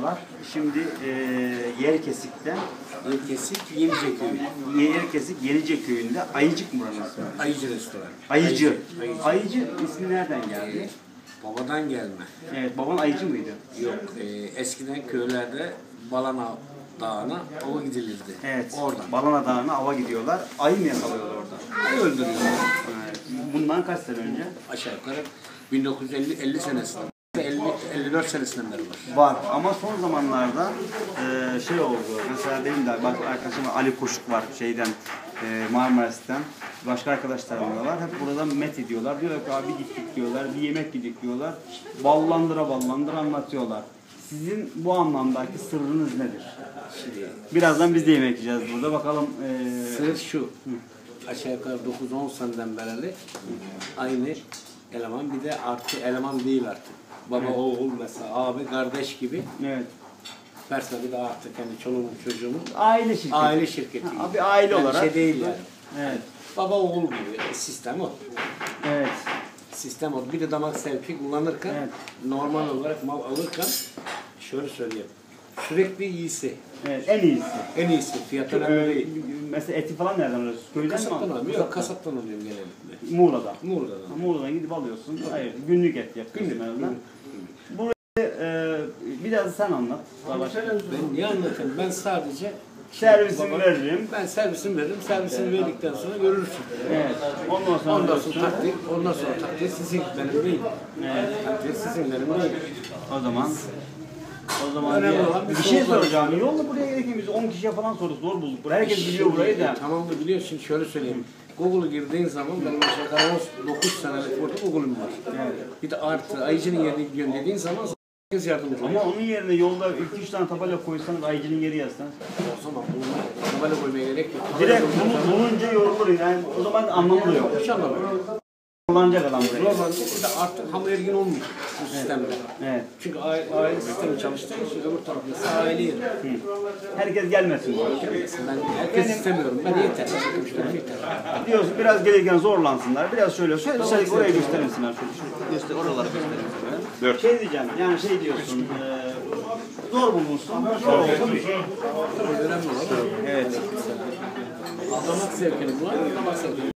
merhabalar. Şimdi Yerkesik'ten Yerkesik Yenice Köyü. Yerkesik Yenice Köyü'nde Ayıcık mı buranın ismi? Ayıcı restoran. Ayıcı. Ayıcı ismi nereden geldi? Babadan gelme. Evet, baban ayıcı mıydı? Yok. Eskiden köylerde Balana Dağı'na ava gidilirdi. Evet. Oradan. Balana Dağı'na ava gidiyorlar. Ayı mı yakalıyorlar orada? Ayı öldürüyorlar. Evet. Bundan kaç sene önce? Aşağı yukarı 1950 senesinden. 54 senesinden beri var. Var ama son zamanlarda şey oldu. Mesela benim de bak arkadaşım Ali Koşuk var şeyden Marmaris'ten. Başka arkadaşlarım da var. Hep buradan met ediyorlar. Diyorlar ki abi gittik diyorlar. Bir yemek yedik diyorlar. Ballandıra anlatıyorlar. Sizin bu anlamdaki sırrınız nedir? Şimdi, birazdan biz de yemek yiyeceğiz burada. Bakalım. Sır şu. Aşağı yukarı 9-10 seneden beri aynı eleman, bir de artı eleman değil artık. Baba, evet. Oğul mesela, abi, kardeş gibi. Evet. Mesela bir de artık kendi çoluğum, çocuğumun aile şirketi. Aile şirketi. Abi aile yani olarak. Şey değil yani. Evet. Baba oğul gibi sistem o. Evet. Sistem o. Bir de damak zevki kullanırken, evet. Normal olarak mal alırken şöyle söyleyeyim. Sürekli iyisi. Evet, en iyisi. En iyisi. Fiyatı önemli değil. Mesela eti falan nereden alıyorsun? Köyden kasaptan mi alıyorum. Yok, kasaptan alıyorum genellikle. Muğla'da. Muğla'dan. Muğla'dan gidip alıyorsun. Hayır, günlük et yapıyorsun. Burayı biraz sen anlat. Ben niye anlatayım? Ben sadece servisimi veririm. Ben servisimi veririm. Servisimi verdikten sonra görürsün. Evet. Ondan sonra takdir sizin, benim değil. Evet. Takdir sizin, benim değil. O zaman bir şey soracağım. Yolla buraya gereken biz 10 kişiye falan soru zor bulduk. Herkes biliyor burayı da. Tamam da biliyor. Şimdi şöyle söyleyeyim. Google'a girdiğin zaman benim aşağı yukarı 9 senelik burada Google'um var. Evet. Bir de artı Ayıcı'nın yerini gidiyorsun dediğin zaman herkes yardımcı oluyor. Ama onun yerine yolda 2-3 tane tabela koysanız Ayıcı'nın yeri yazsanız. O zaman bunu tabela koymaya gerek yok. Direkt bunu bulunca yorulur yani. O zaman anlamı da yok. Hiç anlamı yok. Kullanacak adam burayı. Normalde artık ham ergin olmuyor bu sistemde. Evet. Çünkü aile sistemi çalıştığı için öbür tarafta aile yeri. Herkes gelmesin. Ben herkes istemiyorum. Ben yeter. Diyorsun biraz gelirken zorlansınlar. Biraz şöyle oraya gösterirsinler. Göster, oralara gösterirsinler. Şey diyeceğim. Yani şey diyorsun. Zor bulmuşsun. Zor oldu. Önemli olan. Evet. Damak zevkini bulan damak zevkini.